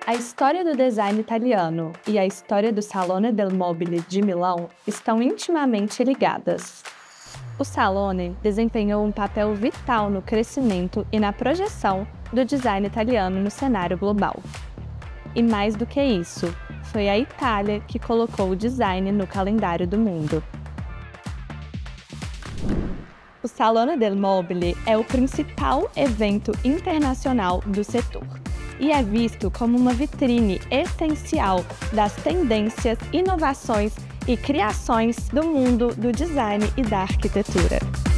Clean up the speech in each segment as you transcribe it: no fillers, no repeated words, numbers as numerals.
A história do design italiano e a história do Salone del Mobile de Milão estão intimamente ligadas. O Salone desempenhou um papel vital no crescimento e na projeção do design italiano no cenário global. E mais do que isso, foi a Itália que colocou o design no calendário do mundo. O Salone del Mobile é o principal evento internacional do setor e é visto como uma vitrine essencial das tendências, inovações e criações do mundo do design e da arquitetura.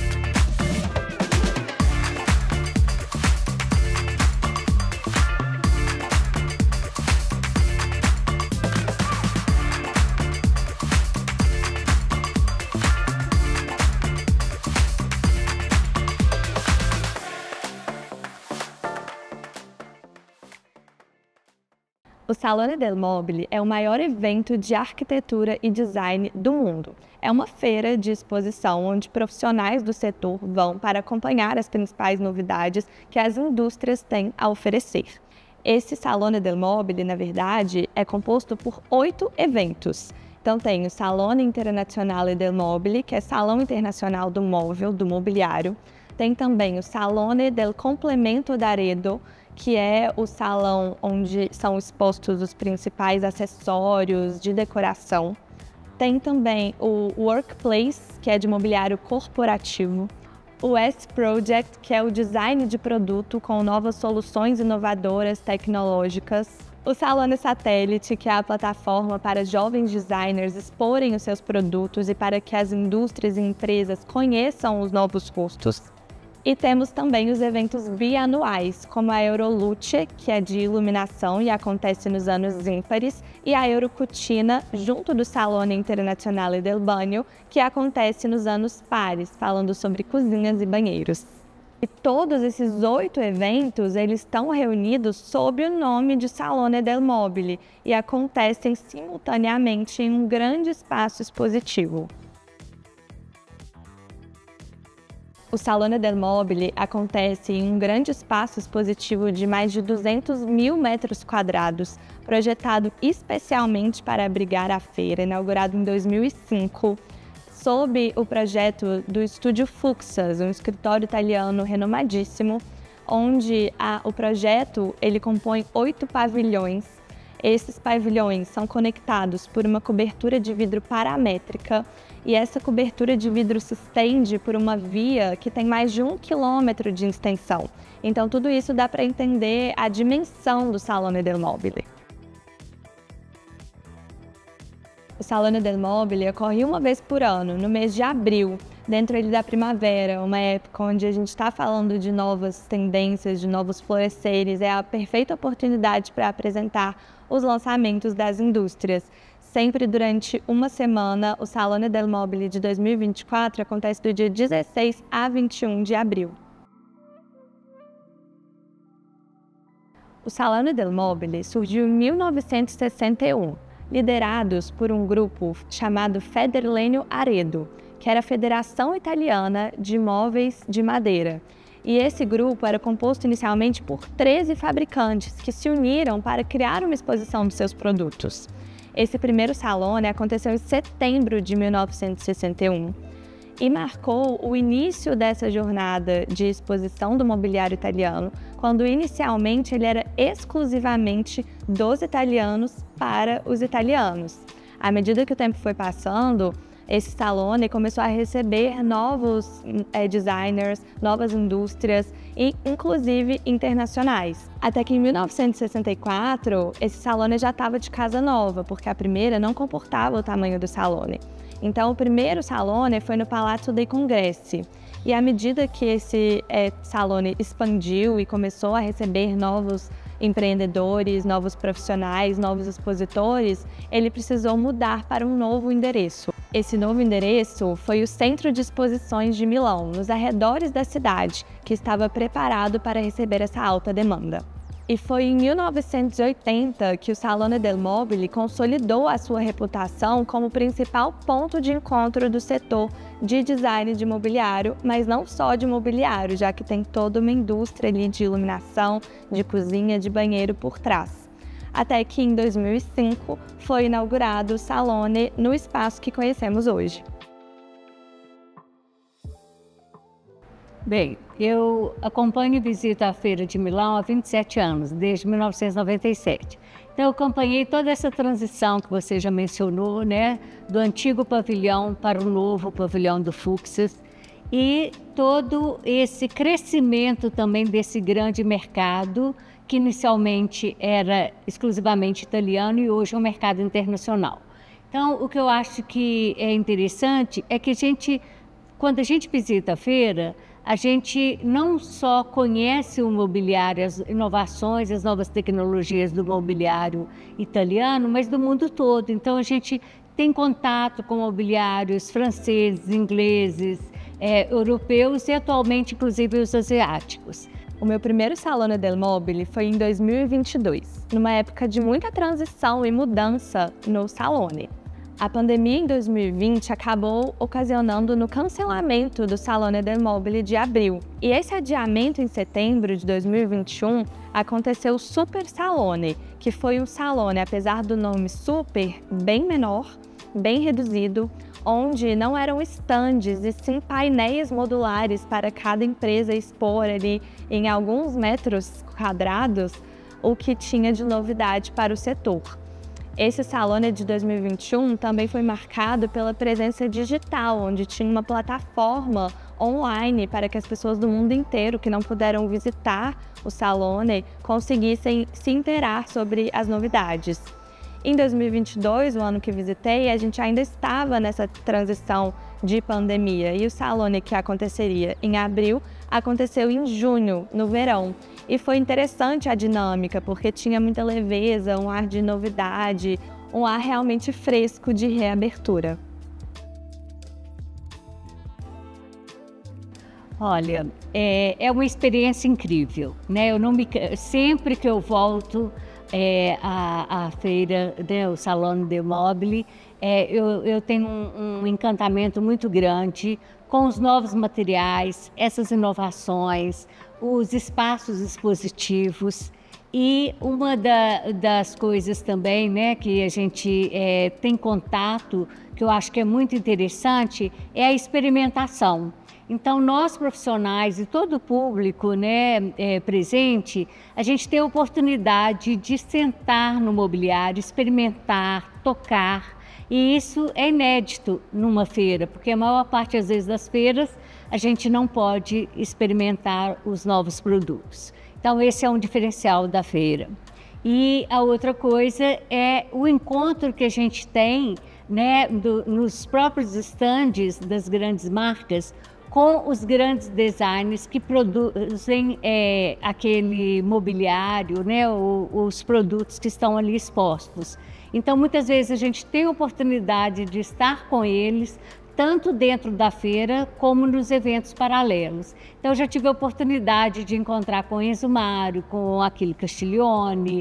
O Salone del Mobile é o maior evento de arquitetura e design do mundo. É uma feira de exposição onde profissionais do setor vão para acompanhar as principais novidades que as indústrias têm a oferecer. Esse Salone del Mobile, na verdade, é composto por 8 eventos. Então tem o Salone Internazionale del Mobile, que é Salão Internacional do Móvel, do Mobiliário. Tem também o Salone del Complemento d'Arredo, que é o salão onde são expostos os principais acessórios de decoração. Tem também o Workplace, que é de mobiliário corporativo. O S-Project, que é o design de produto com novas soluções inovadoras tecnológicas. O Salone Satellite, que é a plataforma para jovens designers exporem os seus produtos e para que as indústrias e empresas conheçam os novos rostos. E temos também os eventos bianuais, como a Euroluce, que é de iluminação e acontece nos anos ímpares, e a Eurocucina, junto do Salone Internazionale del Bagno, que acontece nos anos pares, falando sobre cozinhas e banheiros. E todos esses 8 eventos, eles estão reunidos sob o nome de Salone del Mobile e acontecem simultaneamente em um grande espaço expositivo. O Salone del Mobile acontece em um grande espaço expositivo de mais de 200 mil metros quadrados, projetado especialmente para abrigar a feira, inaugurado em 2005, sob o projeto do Estúdio Fuxas, um escritório italiano renomadíssimo, onde o projeto ele compõe 8 pavilhões. Esses pavilhões são conectados por uma cobertura de vidro paramétrica e essa cobertura de vidro se estende por uma via que tem mais de 1 quilômetro de extensão. Então tudo isso dá para entender a dimensão do Salone del Mobile. O Salone del Mobile ocorre uma vez por ano, no mês de abril, dentro da primavera, uma época onde a gente está falando de novas tendências, de novos floresceres. É a perfeita oportunidade para apresentar os lançamentos das indústrias. Sempre durante uma semana, o Salone del Mobile de 2024 acontece do dia 16 a 21 de abril. O Salone del Mobile surgiu em 1961, liderados por um grupo chamado Federlenio Arredo, que era a Federação Italiana de Móveis de Madeira. E esse grupo era composto inicialmente por 13 fabricantes que se uniram para criar uma exposição dos seus produtos. Esse primeiro Salone aconteceu em setembro de 1961 e marcou o início dessa jornada de exposição do mobiliário italiano, quando inicialmente ele era exclusivamente dos italianos para os italianos. À medida que o tempo foi passando, esse Salone começou a receber novos designers, novas indústrias, e inclusive internacionais. Até que em 1964, esse Salone já estava de casa nova, porque a primeira não comportava o tamanho do Salone. Então, o primeiro Salone foi no Palazzo dei Congressi. E à medida que esse Salone expandiu e começou a receber novos empreendedores, novos profissionais, novos expositores, ele precisou mudar para um novo endereço. Esse novo endereço foi o Centro de Exposições de Milão, nos arredores da cidade, que estava preparado para receber essa alta demanda. E foi em 1980 que o Salone del Mobile consolidou a sua reputação como principal ponto de encontro do setor de design de mobiliário, mas não só de mobiliário, já que tem toda uma indústria ali de iluminação, de cozinha, de banheiro por trás. até que em 2005 foi inaugurado o Salone no espaço que conhecemos hoje. Bem, eu acompanho e visito a Feira de Milão há 27 anos, desde 1997. Então, eu acompanhei toda essa transição que você já mencionou, né, do antigo pavilhão para o novo pavilhão do Fuxas, e todo esse crescimento também desse grande mercado, que inicialmente era exclusivamente italiano e hoje é um mercado internacional. Então, o que eu acho que é interessante é que quando a gente visita a feira, a gente não só conhece o mobiliário, as inovações, as novas tecnologias do mobiliário italiano, mas do mundo todo. Então, a gente tem contato com mobiliários franceses, ingleses, europeus e atualmente, inclusive, os asiáticos. O meu primeiro Salone del Mobile foi em 2022, numa época de muita transição e mudança no Salone. A pandemia em 2020 acabou ocasionando no cancelamento do Salone del Mobile de abril. E esse adiamento em setembro de 2021 aconteceu o Super Salone, que foi um salone, apesar do nome super, bem menor, bem reduzido, onde não eram estandes e sim painéis modulares para cada empresa expor ali em alguns metros quadrados o que tinha de novidade para o setor. Esse Salone de 2021 também foi marcado pela presença digital, onde tinha uma plataforma online para que as pessoas do mundo inteiro que não puderam visitar o Salone conseguissem se inteirar sobre as novidades. Em 2022, o ano que visitei, a gente ainda estava nessa transição de pandemia e o Salone, que aconteceria em abril, aconteceu em junho, no verão. E foi interessante a dinâmica, porque tinha muita leveza, um ar de novidade, um ar realmente fresco de reabertura. Olha, é uma experiência incrível, né? Sempre que eu volto à feira, né, o Salone del Mobile, eu tenho um encantamento muito grande com os novos materiais, essas inovações, os espaços expositivos. E uma das coisas também, né, que a gente tem contato, que eu acho que é muito interessante, é a experimentação. Então, nós profissionais e todo o público, né, presente, a gente tem a oportunidade de sentar no mobiliário, experimentar, tocar, e isso é inédito numa feira, porque a maior parte, às vezes, das feiras, a gente não pode experimentar os novos produtos. Então, esse é um diferencial da feira. E a outra coisa é o encontro que a gente tem, né, nos próprios estandes das grandes marcas, com os grandes designers que produzem aquele mobiliário, né, os produtos que estão ali expostos. Então, muitas vezes a gente tem a oportunidade de estar com eles, tanto dentro da feira como nos eventos paralelos. Então, eu já tive a oportunidade de encontrar com o Enzo Mário, com o Achille Castiglione,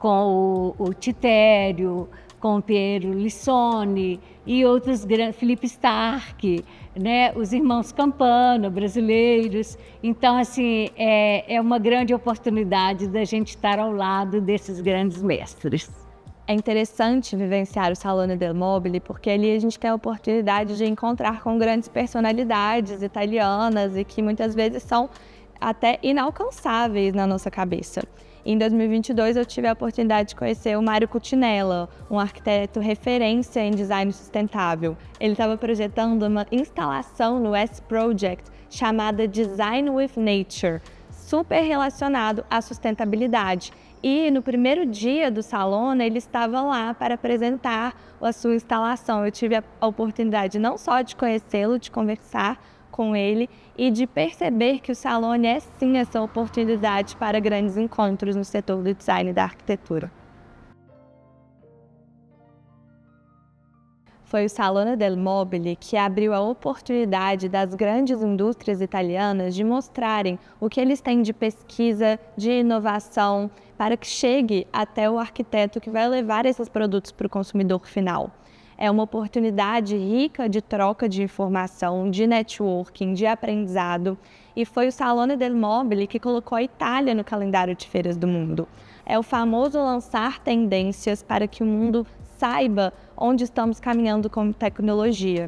com o Titério, com o Piero Lissone e outros grandes, Felipe Stark, né, os irmãos Campana, brasileiros. Então, assim, é uma grande oportunidade da gente estar ao lado desses grandes mestres. É interessante vivenciar o Salone del Mobile porque ali a gente tem a oportunidade de encontrar com grandes personalidades italianas e que muitas vezes são até inalcançáveis na nossa cabeça. Em 2022 eu tive a oportunidade de conhecer o Mário Cucinella, um arquiteto referência em design sustentável. Ele estava projetando uma instalação no S-Project chamada Design with Nature, super relacionado à sustentabilidade. E no primeiro dia do Salone, ele estava lá para apresentar a sua instalação. Eu tive a oportunidade não só de conhecê-lo, de conversar com ele e de perceber que o Salone é sim essa oportunidade para grandes encontros no setor do design e da arquitetura. Foi o Salone del Mobile que abriu a oportunidade das grandes indústrias italianas de mostrarem o que eles têm de pesquisa, de inovação, para que chegue até o arquiteto que vai levar esses produtos para o consumidor final. É uma oportunidade rica de troca de informação, de networking, de aprendizado, e foi o Salone del Mobile que colocou a Itália no calendário de feiras do mundo. É o famoso lançar tendências para que o mundo saiba onde estamos caminhando com tecnologia.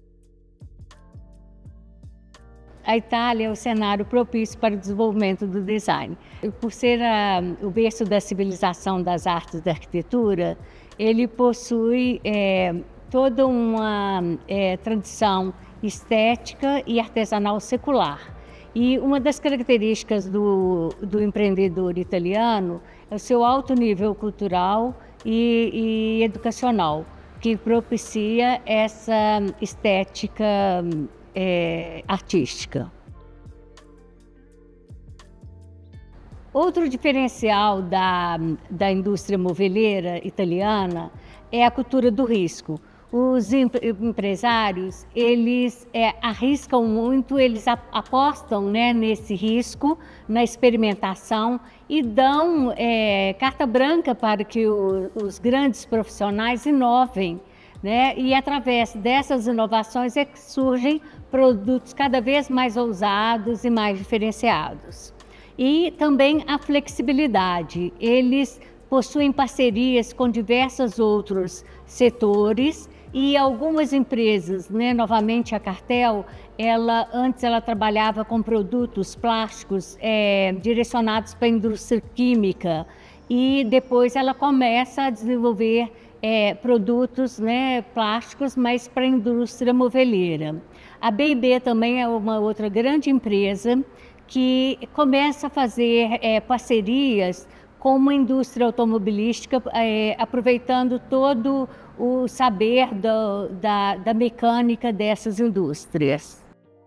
A Itália é o cenário propício para o desenvolvimento do design. Por ser o berço da civilização das artes da arquitetura, ele possui toda uma tradição estética e artesanal secular. E uma das características do empreendedor italiano é o seu alto nível cultural e educacional, que propicia essa estética artística. Outro diferencial da indústria moveleira italiana é a cultura do risco. Os empresários, eles arriscam muito, eles apostam, né, nesse risco, na experimentação e dão carta branca para que os grandes profissionais inovem, né? E através dessas inovações é que surgem produtos cada vez mais ousados e mais diferenciados. E também a flexibilidade. Eles possuem parcerias com diversos outros setores e algumas empresas, né, novamente a Cartel, antes ela trabalhava com produtos plásticos direcionados para a indústria química e depois ela começa a desenvolver produtos, né, plásticos, mas para a indústria moveleira. A B&B também é uma outra grande empresa que começa a fazer parcerias com uma indústria automobilística, aproveitando todo o saber da mecânica dessas indústrias.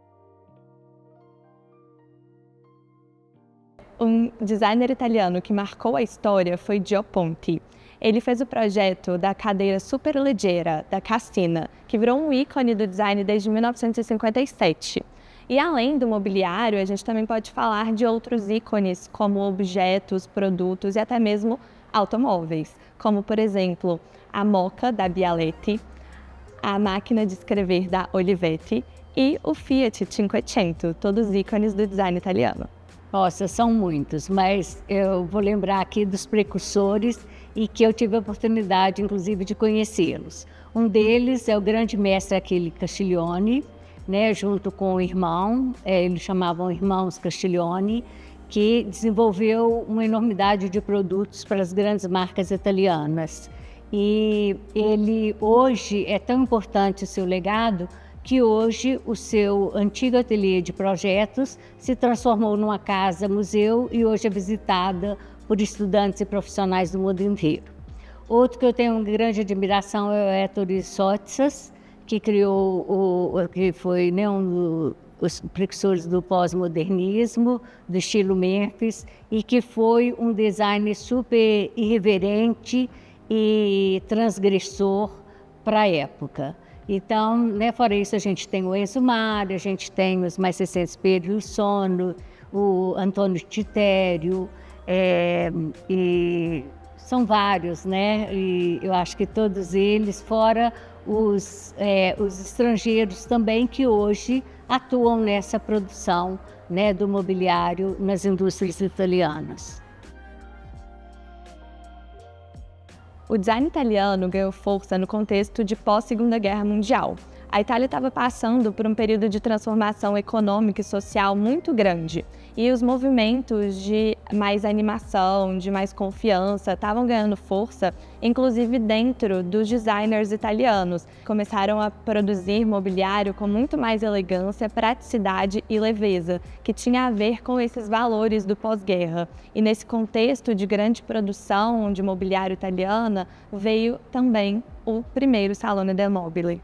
Um designer italiano que marcou a história foi Gio Ponti. Ele fez o projeto da cadeira superleggera da Cassina, que virou um ícone do design desde 1957. E além do mobiliário, a gente também pode falar de outros ícones, como objetos, produtos e até mesmo automóveis, como, por exemplo, a Moka, da Bialetti, a máquina de escrever da Olivetti e o Fiat Cinquecento, todos ícones do design italiano. Nossa, são muitos, mas eu vou lembrar aqui dos precursores e que eu tive a oportunidade, inclusive, de conhecê-los. Um deles é o grande mestre Achille Castiglione, né, junto com o irmão, eles chamavam Irmãos Castiglione, que desenvolveu uma enormidade de produtos para as grandes marcas italianas. E ele hoje é tão importante o seu legado que hoje o seu antigo ateliê de projetos se transformou numa casa-museu e hoje é visitada por estudantes e profissionais do mundo inteiro. Outro que eu tenho uma grande admiração é o Ettore Sottsass, que que foi, né, um dos precursores do pós-modernismo, do estilo Memphis, e que foi um design super irreverente e transgressor para a época. Então, né, fora isso, a gente tem o Enzo Mari, a gente tem os mais recentes Pedro Ilsone, o Antônio Titério, e são vários, né? E eu acho que todos eles, fora os estrangeiros também, que hoje atuam nessa produção, né, do mobiliário nas indústrias italianas. O design italiano ganhou força no contexto de pós-Segunda Guerra Mundial. A Itália estava passando por um período de transformação econômica e social muito grande, e os movimentos de mais animação, de mais confiança, estavam ganhando força, inclusive dentro dos designers italianos. Começaram a produzir mobiliário com muito mais elegância, praticidade e leveza, que tinha a ver com esses valores do pós-guerra. E nesse contexto de grande produção de mobiliário italiana, veio também o primeiro Salone del Mobile.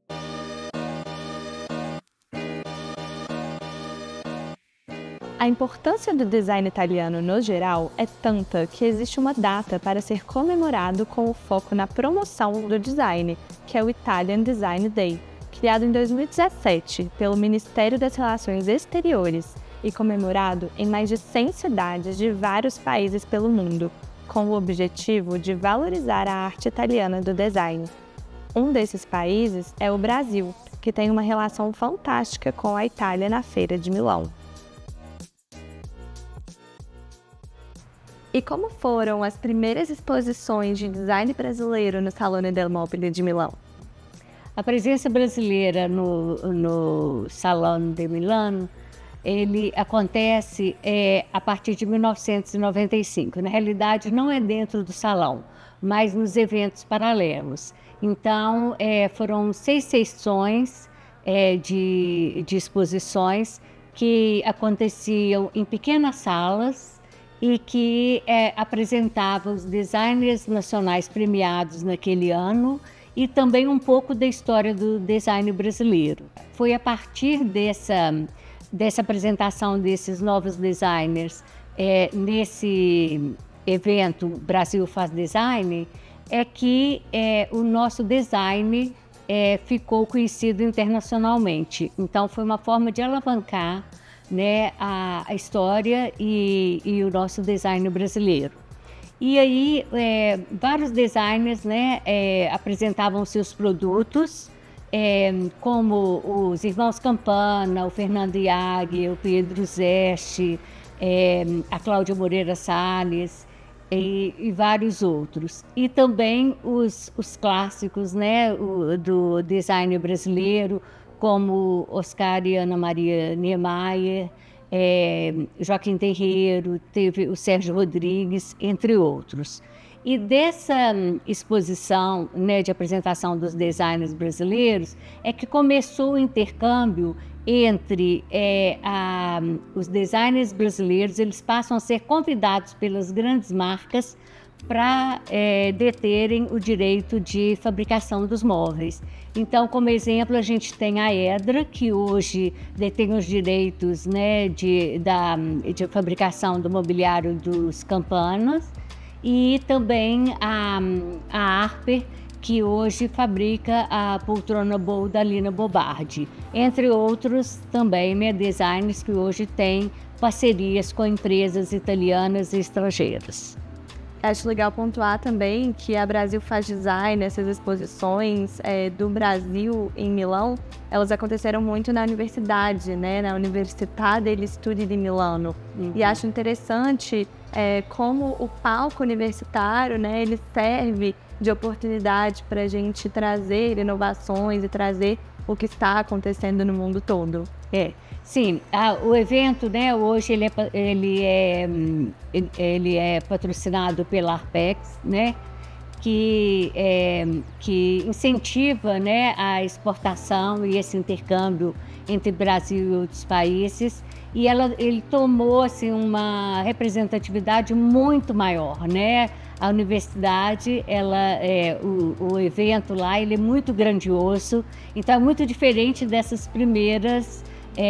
A importância do design italiano no geral é tanta que existe uma data para ser comemorado com o foco na promoção do design, que é o Italian Design Day, criado em 2017 pelo Ministério das Relações Exteriores e comemorado em mais de 100 cidades de vários países pelo mundo, com o objetivo de valorizar a arte italiana do design. Um desses países é o Brasil, que tem uma relação fantástica com a Itália na Feira de Milão. E como foram as primeiras exposições de design brasileiro no Salone del Mobile de Milão? A presença brasileira no Salão de Milano, ele acontece a partir de 1995. Na realidade, não é dentro do salão, mas nos eventos paralelos. Então, foram 6 sessões de exposições que aconteciam em pequenas salas e que apresentavam os designers nacionais premiados naquele ano e também um pouco da história do design brasileiro. Foi a partir dessa apresentação desses novos designers nesse evento Brasil Faz Design, que o nosso design ficou conhecido internacionalmente. Então, foi uma forma de alavancar, né, a história e o nosso design brasileiro. E aí, vários designers, né, apresentavam seus produtos, como os irmãos Campana, o Fernando Iag, o Pedro Zeste, a Cláudia Moreira Salles e vários outros. E também os clássicos, né, do design brasileiro, como Oscar e Ana Maria Niemeyer, Joaquim Terreiro, teve o Sérgio Rodrigues, entre outros. E dessa exposição, né, de apresentação dos designers brasileiros, que começou o intercâmbio entre os designers brasileiros. Eles passam a ser convidados pelas grandes marcas para deterem o direito de fabricação dos móveis. Então, como exemplo, a gente tem a Edra, que hoje detém os direitos, né, de fabricação do mobiliário dos Campanas, e também a Harper, que hoje fabrica a poltrona Bowl da Lina Bobardi, entre outros também, né, designers que hoje têm parcerias com empresas italianas e estrangeiras. Acho legal pontuar também que a Brasil Faz Design, essas exposições do Brasil em Milão, elas aconteceram muito na universidade, né? Na Università degli Studi di Milano. Uhum. E acho interessante como o palco universitário, né, ele serve de oportunidade para a gente trazer inovações e trazer o que está acontecendo no mundo todo. Sim, o evento, né, hoje ele é patrocinado pela Arpex, né, que incentiva, né, a exportação e esse intercâmbio entre Brasil e outros países. E ele tomou assim, uma representatividade muito maior, né? A universidade, o evento lá, ele é muito grandioso, então é muito diferente dessas primeiras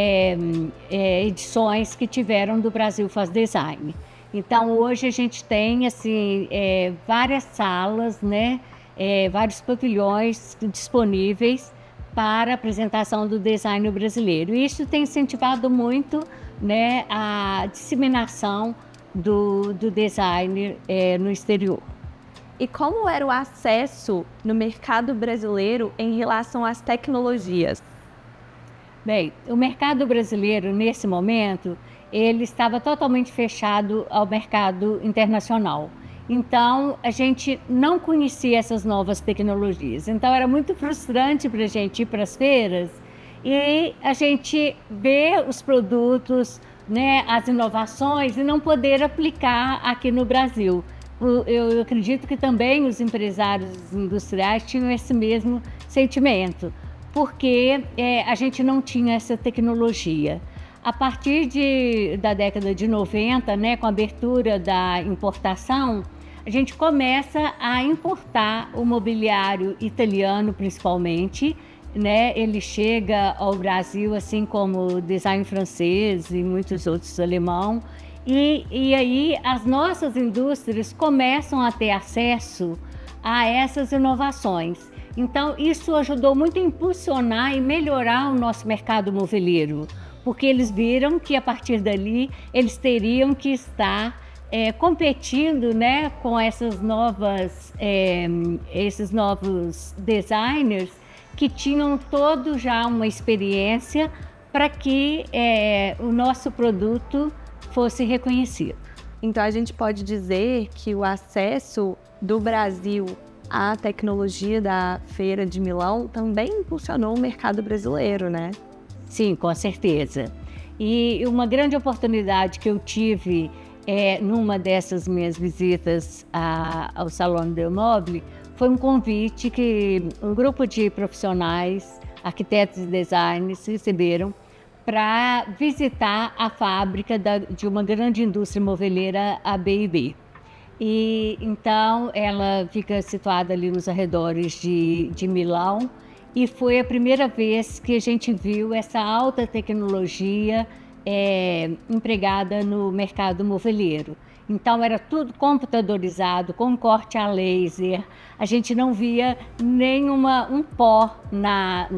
edições que tiveram do Brasil Faz Design. Então, hoje a gente tem assim, várias salas, né? Vários pavilhões disponíveis para a apresentação do design brasileiro. E isso tem incentivado muito, né, a disseminação do design no exterior. E como era o acesso no mercado brasileiro em relação às tecnologias? Bem, o mercado brasileiro, nesse momento, ele estava totalmente fechado ao mercado internacional. Então, a gente não conhecia essas novas tecnologias. Então, era muito frustrante para a gente ir para as feiras e a gente ver os produtos, né, as inovações e não poder aplicar aqui no Brasil. Eu acredito que também os empresários industriais tinham esse mesmo sentimento, porque a gente não tinha essa tecnologia. A partir da década de 90, né, com a abertura da importação, a gente começa a importar o mobiliário italiano, principalmente, né? Ele chega ao Brasil, assim como o design francês e muitos outros alemão. E aí as nossas indústrias começam a ter acesso a essas inovações. Então, isso ajudou muito a impulsionar e melhorar o nosso mercado moveleiro, porque eles viram que, a partir dali, eles teriam que estar competindo, né, com esses novos designers que tinham todo já uma experiência para que o nosso produto fosse reconhecido. Então a gente pode dizer que o acesso do Brasil à tecnologia da Feira de Milão também impulsionou o mercado brasileiro, né? Sim, com certeza. E uma grande oportunidade que eu tive numa dessas minhas visitas ao Salão del Mobile foi um convite que um grupo de profissionais, arquitetos e designers receberam para visitar a fábrica de uma grande indústria moveleira, a B&B. E então ela fica situada ali nos arredores de Milão, e foi a primeira vez que a gente viu essa alta tecnologia empregada no mercado moveleiro. Então era tudo computadorizado, com corte a laser, a gente não via um pó na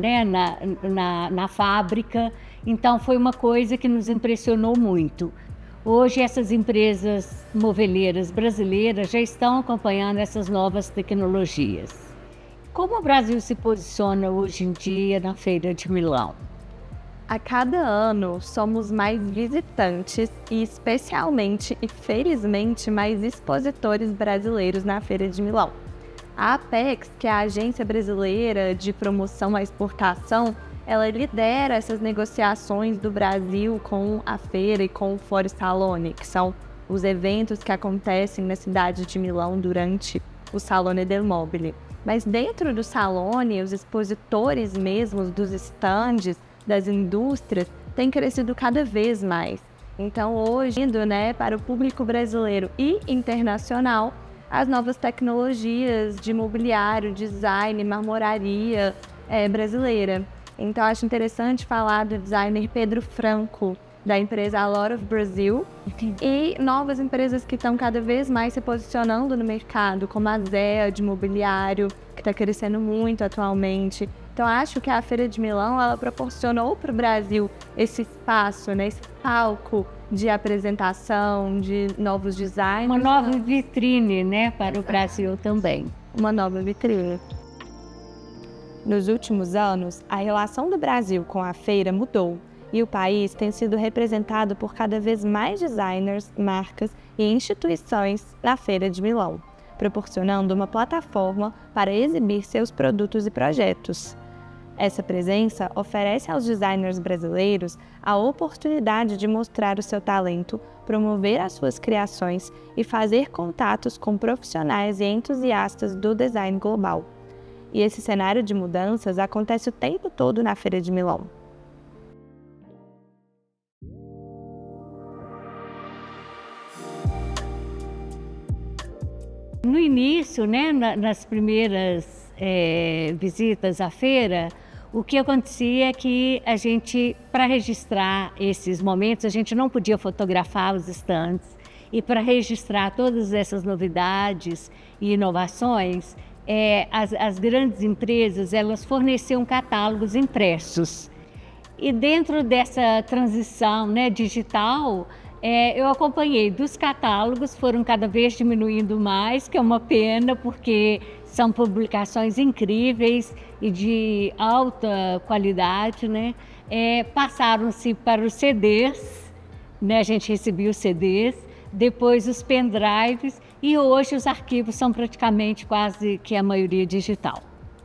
fábrica, então foi uma coisa que nos impressionou muito. Hoje essas empresas moveleiras brasileiras já estão acompanhando essas novas tecnologias. Como o Brasil se posiciona hoje em dia na Feira de Milão? A cada ano, somos mais visitantes e, especialmente e felizmente, mais expositores brasileiros na Feira de Milão. A Apex, que é a agência brasileira de promoção à exportação, ela lidera essas negociações do Brasil com a feira e com o Foro Salone, que são os eventos que acontecem na cidade de Milão durante o Salone del Mobile. Mas dentro do Salone, os expositores mesmos dos estandes, das indústrias, tem crescido cada vez mais. Então hoje, para o público brasileiro e internacional, as novas tecnologias de mobiliário, design, marmoraria brasileira. Então acho interessante falar do designer Pedro Franco, da empresa A Lot of Brazil, e novas empresas que estão cada vez mais se posicionando no mercado, como a Zea de mobiliário, que está crescendo muito atualmente. Então acho que a Feira de Milão ela proporcionou para o Brasil esse espaço, esse palco de apresentação de novos designs. Uma nova vitrine, para o Brasil também. Uma nova vitrine. Nos últimos anos, a relação do Brasil com a feira mudou e o país tem sido representado por cada vez mais designers, marcas e instituições na Feira de Milão, proporcionando uma plataforma para exibir seus produtos e projetos. Essa presença oferece aos designers brasileiros a oportunidade de mostrar o seu talento, promover as suas criações e fazer contatos com profissionais e entusiastas do design global. E esse cenário de mudanças acontece o tempo todo na Feira de Milão. No início, nas primeiras visitas à feira, o que acontecia é que a gente, para registrar esses momentos, a gente não podia fotografar os estandes, e para registrar todas essas novidades e inovações, as grandes empresas elas forneciam catálogos impressos. E dentro dessa transição digital, eu acompanhei dos catálogos, foram cada vez diminuindo mais, que é uma pena, porque são publicações incríveis e de alta qualidade, passaram-se para os CDs, a gente recebia os CDs, depois os pendrives, e hoje os arquivos são praticamente quase que a maioria digital.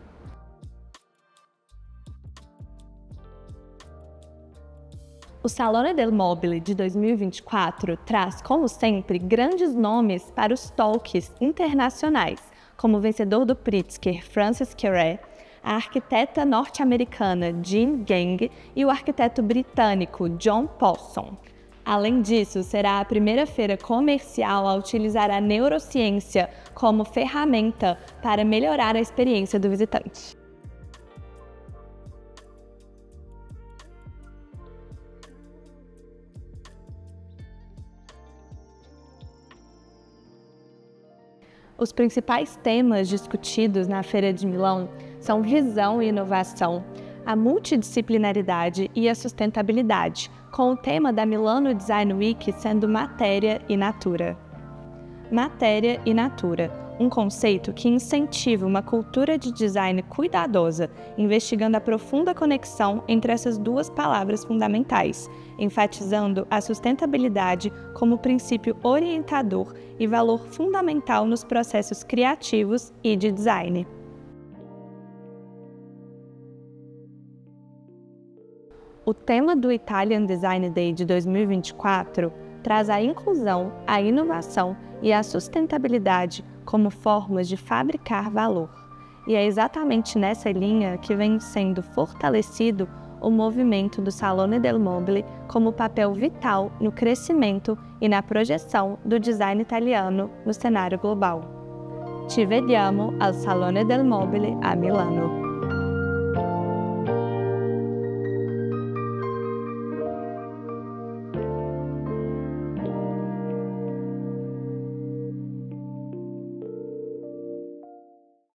O Salone del Mobile de 2024 traz, como sempre, grandes nomes para os talks internacionais, como o vencedor do Pritzker, Francis Kehrer, a arquiteta norte-americana Jean Gang e o arquiteto britânico John Pawson. Além disso, será a primeira feira comercial a utilizar a neurociência como ferramenta para melhorar a experiência do visitante. Os principais temas discutidos na Feira de Milão são visão e inovação, a multidisciplinaridade e a sustentabilidade, com o tema da Milano Design Week sendo matéria e natura. Matéria e natura. um conceito que incentiva uma cultura de design cuidadosa, investigando a profunda conexão entre essas duas palavras fundamentais, enfatizando a sustentabilidade como princípio orientador e valor fundamental nos processos criativos e de design. O tema do Italian Design Day de 2024 traz a inclusão, a inovação e a sustentabilidade como formas de fabricar valor. E é exatamente nessa linha que vem sendo fortalecido o movimento do Salone del Mobile como papel vital no crescimento e na projeção do design italiano no cenário global. Ci vediamo al Salone del Mobile a Milano.